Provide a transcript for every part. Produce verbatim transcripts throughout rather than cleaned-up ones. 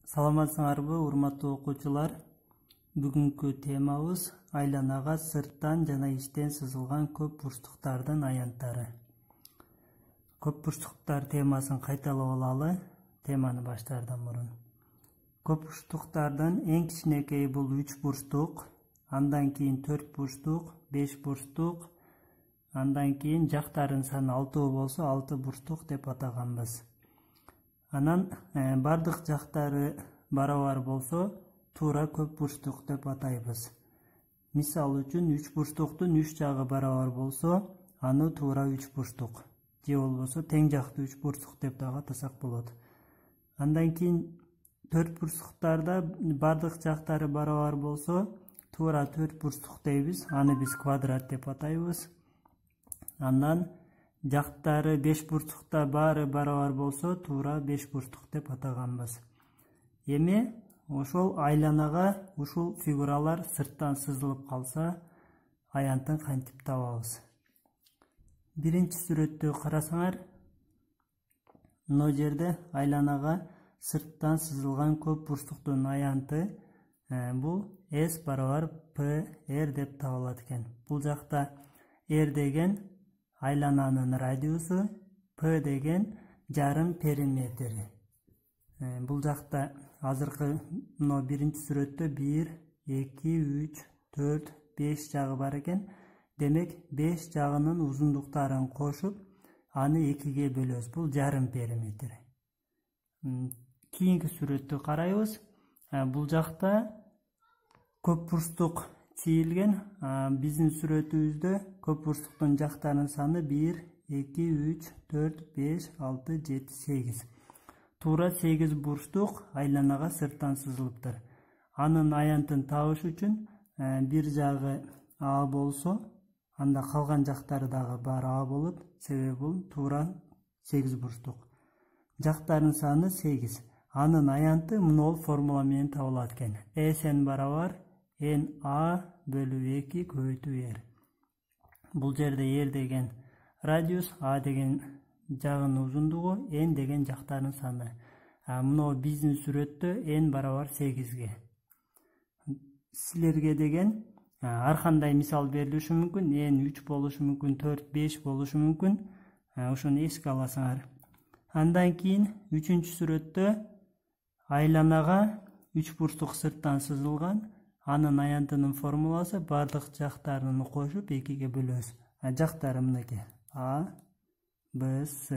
Саламатсыңарбы, урматтуу окуучулар? Бүгүнкү темабыз айланага сырттан жана ичтен сызылган көп бурчтуктардын аянттары. Көп бурчтуктар темасын кайталап алалы. Теманы баштаардан мурун. Көп бурчтуктардын эң кичинекейи бул үч бурчтук, андан кийин төрт бурчтук, беш бурчтук, андан кийин жактарынын саны алты болсо алты бурчтук деп атаганбыз. Анан э, бардык жактары барабар болсо туура көп бурчтук деп атайбыз. Мисал үчүн үч бурчтуктун үч жагы барабар болсо, аны туура үч бурчтук. Же болбосо тең жакты үч бурчтук деп дагы атасак болот. Андан кийин төрт бурчтуктарда бардык жактары барабар болсо, туура төрт бурчтук дейбиз. Аны биз квадрат деп атайбыз. Андан жактары беш бурчтукта баары барабар болсо, туура беш бурчтук деп атаганбыз. Эми ошол айланага ушул фигуралар сырттан сызылып калса, аянтын кантип табабыз? Биринчи сүрөттү карасаңар, мына жерде айланага сырттан сызылган көп бурчтуктун аянты бул S барабар P R деп табылат экен. Бул жакта R деген айлананын радиусу, P деген жарым периметри. Бул жакта азыркы мына биринчи сүрөттө бир, эки, үч, төрт, беш жагы бар экен. Демек беш жагынын узундуктарын кошуп, аны экиге бөлөбүз. Бул жарым периметр. Кийинки сүрөттү карайбыз. Бул жакта көп бурчтук чийилген. Биздин сүрөтүбүздө көп бурчтуктун жактарынын саны бир, эки, үч, төрт, беш, алты, жети, сегиз. Туура сегиз бурчтук айланага сырттан сызылыптыр. Анын аянтын табыш үчүн бир жагы А болсо, анда калган жактары дагы баары А болот. Себеби бул туура сегиз бурчтук. Жактарынын саны сегиз. Анын аянты мына формула менен табылат экен. Sn барабар N A бөлү эки көбөйтүү R. Бул жерде R деген радиус, A деген жагынын узундугу, N деген жактарынын саны. Мына биздин сүрөттө N барабар сегизге. Силерге деген ар кандай мисал берилиши мүмкүн. N үч болушу мүмкүн, төрт, беш болушу мүмкүн. Ошону эске аласыңар. Андан кийин үчүнчү сүрөттө айланага үч бурчтук сырттан сызылган. Анын аянтынын формуласы бардык жактарын кошуп экиге бөлөбүз. Жактары мынакей. A, B, S.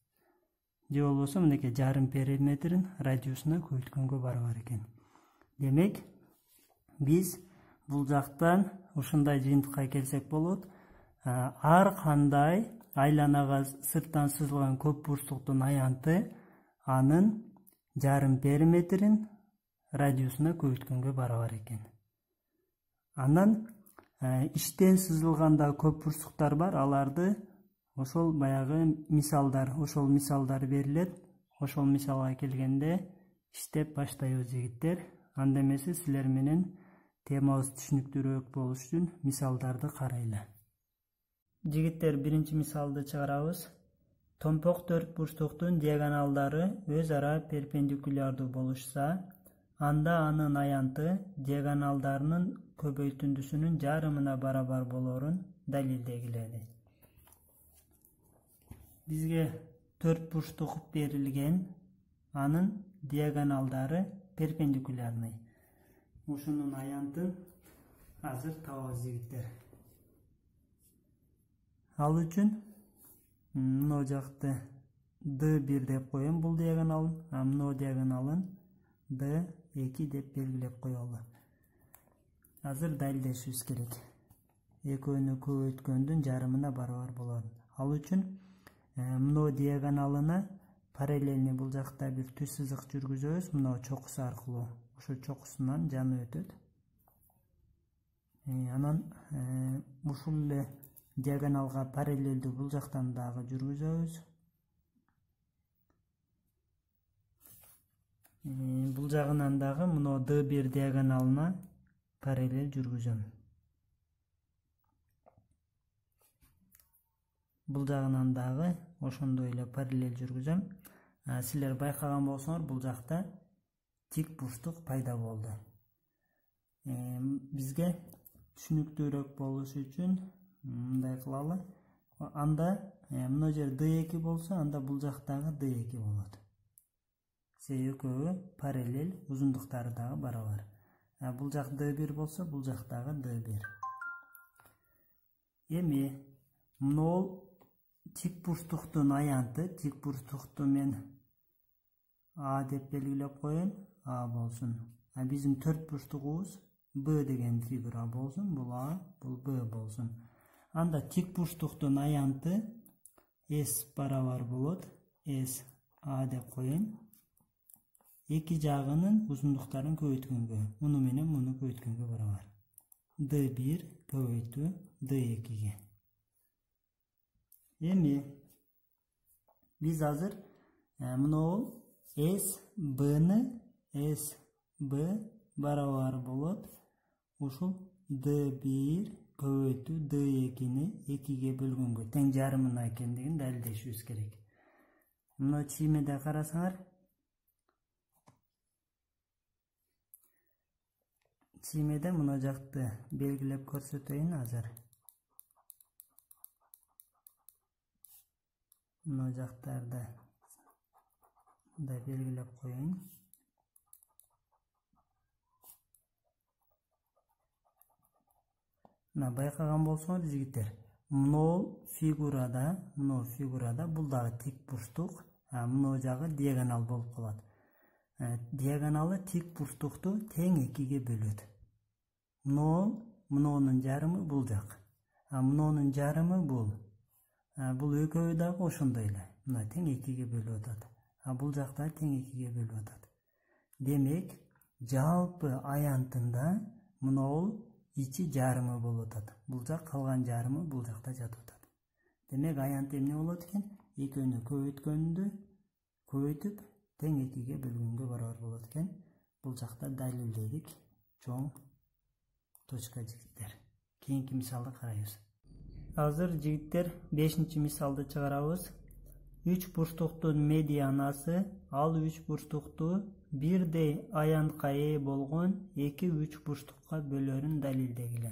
Же болбосо мынакей жарым периметрин радиусуна көбөйткөнгө барабар экен. Демек, биз бул жактан ушундай жыйынтыкка келсек болот. Ар кандай айланага сырттан сызылган көп бурчтуктун аянты анын жарым периметрин радиусуна көбөйткөнгө барабар экен. Анан ичтен сызылганда көп бурчтуктар бар, аларды ошол баягы мисалдар, ошол мисалдар берилет. Ошол мисалга келгенде иштеп баштайбыз жигиттер. Анда эмесе силер менен темабыз түшүнүктүүрөөк болуш үчүн мисалдарды карайлы. Жигиттер, биринчи мисалды чыгарабыз. Томпок төрт бурчтуктун диагоналдары өз ара перпендикулярдуу болушса, анда анын аянты диагоналдарынын көбөйтүндүсүнүн жарымына барабар болорун далилдегиле. Бизге төрт бурчтук берилген, анын диагоналдары перпендикулярный. Ушунун аянтын азыр табабыз жигиттер. Ал үчүн мына жакты D бир деп коем бул диагоналын, а мына диагоналын D эки деп белгилеп коелу. Азыр далилдешибиз керек. Экөөнү көбөйткөндүн жарымына барабар болот. Ал үчүн мына диагоналына параллельный бул жакта бир түз сызык жүргүзөбүз. Мына чокусу аркылуу. Ошо чокусунан жаны өтөт. Анан ушул эле диагоналга параллелдүү бул жактан дагы жүргүзөбүз. Бул жагынан дагы мына D бир диагоналына параллел жүргүзөм. Бул жагынан дагы ошондой эле параллел жүргүзөм. Силер байкаган болсоңор, бул жакта тик бурчтук пайда болду. Бизге түшүнүктүүрөөк болушу үчүн мындай кылалы. Анда мына жер д эки болсо, анда бул жактагы д эки болот. Себеби экөө параллель, узундуктары дагы барабар. Бул жак д бир болсо, бул жактагы д бир. Эми мынол тик бурчтуктун аянты, тик бурчтукту мен А деп белгилеп коеюн, А болсун. А биздин төрт бурчтугубуз Б деген фигура болсун, бул А, бул Б болсун. Анда тик бурчтуктун аянты S барабар болот, S А деп коеюн. Эки жагынын узундуктарын көбөйткөнгө, муну менен муну көбөйткөнгө барабар. д бир көбөйтүү д экиге. Эми биз азыр мынау S B'ны S B барабар болот. Ушул д бир көбөйтүү д экини экиге бөлгөнгө тең жарымына экендигин далилдешибиз керек. Мына чиймеде карасаңар, чиймеде мына жакты белгилеп көрсөтөйүн азыр. Мына жактарды да белгилеп коеюн. Мына байкаган болсоңор жигиттер, мынол фигурада, мынол фигурада бул дагы тик бурчтук, а мынол жагы диагонал болуп калат. Диагоналы тик бурчтукту тең экиге бөлөт. Мынол, мынонун жарымы бул жак. А мынонун жарымы бул. Бул экөөбү дагы ошондой эле. Мына тең экиге бөлүп атат. А бул жакта тең экиге бөлүп атат. Демек, жалпы аянтында мынол ичи жарымы болуп атат. Бул жак калган жарымы бул жакта жатып атат. Демек, аянт эмне болот экен? Экөөнү көбөйткөндү көбөйтүп тең экиге бөлгөнгө барабар болот экен. Бул жакта далилдедик. Чоң точка жигиттер. Кийинки мисалды карайбыз. Азыр жигиттер бешинчи мисалды чыгарабыз. Үч бурчтуктун медианасы ал үч бурчтукту бирдей аянтка ээ болгон эки үч бурчтукка бөлөрүн далилдегиле.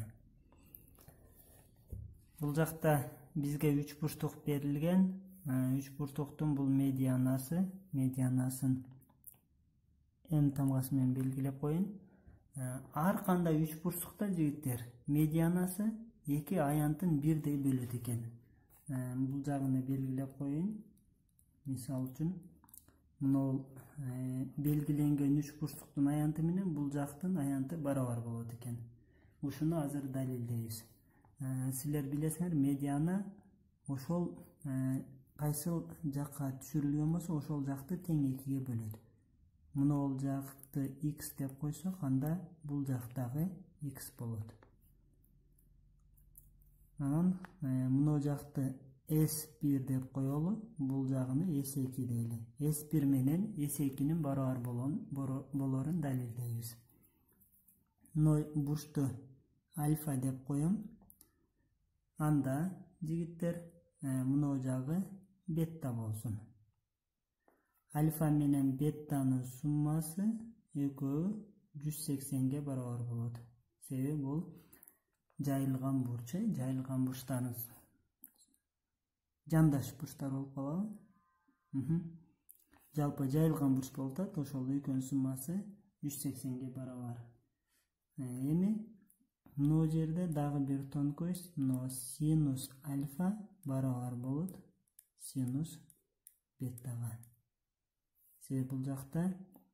Бул жакта бизге үч бурчтук берилген. Үч бурчтуктун бул медианасы, медианасын М тамгасы менен белгилеп коеюн. Ар кандай үч бурчтукта жигиттер медианасы эки аянтын бирдей бөлөт экен. Бул жагын белгилеп коеюн. Мисал үчүн, мынол белгиленген үч бурчтуктун аянты менен бул жактын аянты барабар болот экен. Ушуну азыр далилдейбиз. Силер билесиңер, медиана ошол кайсыл жакка түшүрүлгөн болсо, ошол жакты тең экиге бөлөт. Мынол жакты X деп койсок, анда бул жактагы X болот. Анан мынол жакты эс бир деп коелу, бул жагыны эс эки дейли. эс бир менен эс экинин барабар болорун далилдейбиз. Мына бурчту альфа деп коем. Анда жигиттер мынол жагы бетта болсун. Альфа менен беттанын суммасы экөө жүз сексенге барабар болот. Себеби бул жайылган бурч, жайылган бурчтарын жандаш бурчтар болуп калабы. Жалпы жайылган бурч болуп атат, ошол экөөнүн суммасы жүз сексенге барабар. Эми мына жерде дагы бир тонкость, мына синус альфа барабар болот синус беттага. Себеби бул жакта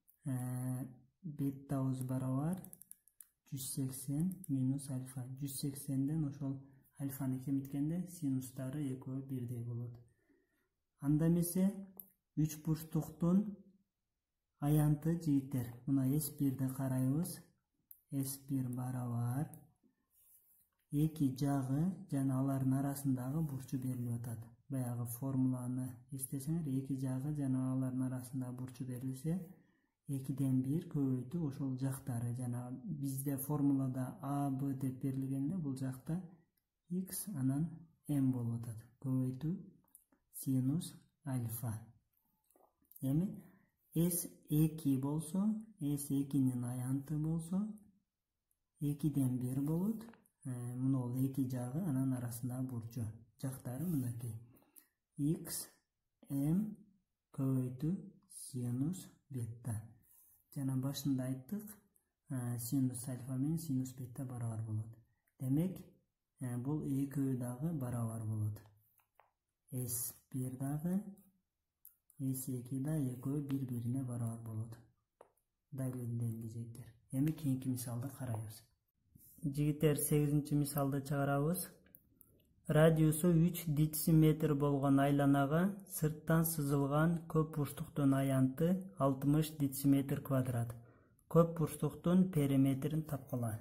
беттабыз барабар жүз сексен минус альфа. жүз сексенден ошол альфаны кемиткенде синустары экөө бирдей болот. Анда эмесе үч бурчтуктун аянты жигиттер. Мына эс бирди карайбыз. эс бир барабар эки жагы жана алардын арасындагы бурчу берилип атат. Баягы формуланы эстесеңер, эки жагы жана алардын арасындагы бурчу берилсе, экиден бир көбөйтүү ошол жактары. Жана бизде формулада А, Б деп берилгенде, бул жакта X анан М болуп атат. Көбөйтүү синус альфа. Эми S эки болсо, S экинин аянты болсо, экиден бир болот. Мына ол эки жагы, анан арасындагы бурчу. Жактары мынакей. X, M, көбөйтүү синус бета. Жана башында айттык, синус альфа менен синус бета барабар болот. Демек, бул экөө дагы барабар болот. S бир дагы, S эки да экөө бири-бирине барабар болот. Далилденди жигиттер. Эми кийинки мисалды карайбыз. Жигиттер, сегизинчи мисалды чыгарабыз. Радиусу үч дециметр болгон айланага сырттан сызылган көп бурчтуктун аянты алтымыш дециметр квадрат. Көп бурчтуктун периметрин тапкыла.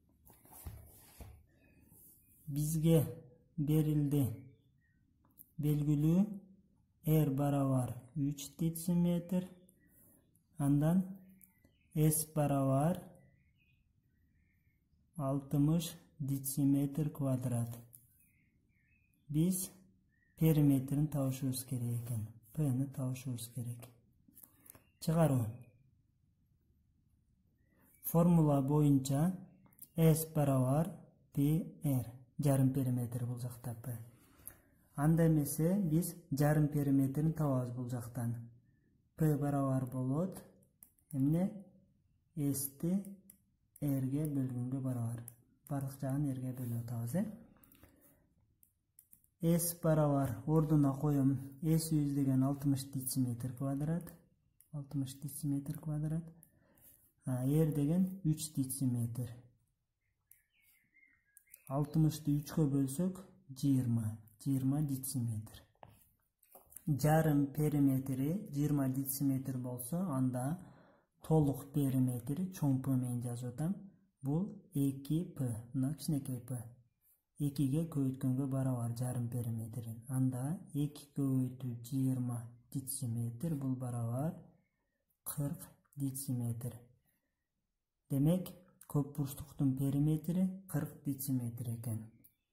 Бизге берилди. Белгилүү R барабар үч дециметр, андан S барабар алтымыш дециметр квадрат. Биз периметрин табышыбыз керек экен. P'ni табышыбыз керек. Чыгаруу. Формула боюнча S барабар Pr. Жарым периметр бул жакта P. Анда эмесе биз жарым периметрин табабыз бул жактан. P барабар болот. Эмне? S'ти R'ге бөлгөнгө барабар. Бардык жагын R'ге бөлүп атабыз, э? S барабар ордуна коем. S деген алтымыш дециметр квадрат. алтымыш дециметр квадрат. R деген үч дециметр. алтымышты үчкө бөлсөк жыйырма. жыйырма дециметр. Жарым периметри жыйырма дециметр болсо, анда толук периметри чоң P менен жазып атам. Бул эки P. Мына кичинекей P. экиге көбөйткөнгө барабар жарым периметрин. Анда эки көбөйтүү жыйырма дециметр, бул барабар кырк дециметр. Демек, көп бурчтуктун периметри кырк дециметр экен.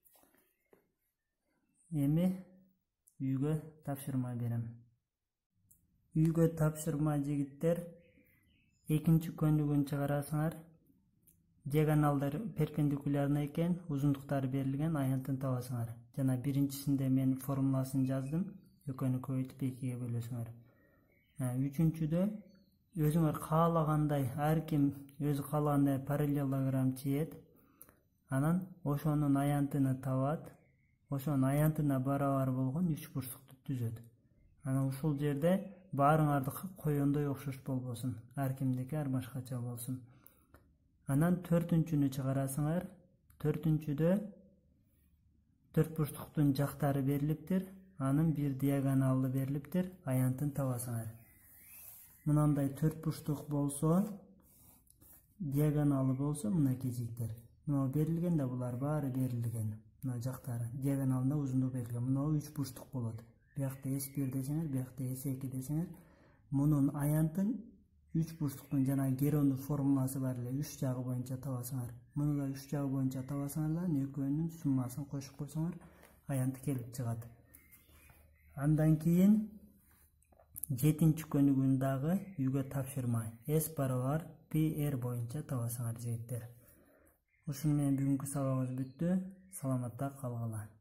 Эми үйгө тапшырма берем. Үйгө тапшырма жигиттер, экинчи көнүгүн чыгарасыңар. Диагоналдар перпендикулярна экен, узундуктары берилген, аянтын табасыңар. Жана биринчисинде мен формуласын жаздым. Экөөнү көбөйтүп экиге бөлөсүңөр. Үчүнчүдө өзүңөр каалагандай, ар ким өзү каалагандай параллелограмм чийет. Анан ошонун аянтыны табат. Ошонун аянтына барабар болгон үч бурчтукту түзөт. Анан ушул жерде баарыңардыкы коёндой окшош болбосун. Ар кимдики ар башкача болсун. Анан төртүнчүнү чыгарасыңар. Төртүнчүдө төрт бурчтуктун жактары берилиптир. Анын бир диагоналды берилиптир. Аянтын табасыңар. Мынандай төрт бурчтук болсо, диагоналы болсо, мынакей жигиттер. Мына берилген да, булар баары берилген. Мына жактары диагоналында узундук берилген. Мына үч бурчтук болот. Биякта эс бир десеңер, биякта эс эки десеңер, мунун аянтын үч бурчтуктун жана Геронун формуласы бар эле, үч жагы боюнча табасыңар. Муну да үч жагы боюнча табасыңар, экөөнүн суммасын кошуп койсоңор, аянты келип чыгат. Андан кийин жетинчи көнүгүн дагы үйгө тапшырма. S барабар Pr боюнча табасыңар жигиттер. Ушуну менен бүгүнкү сабагыбыз бүттү. Саламатта калгыла.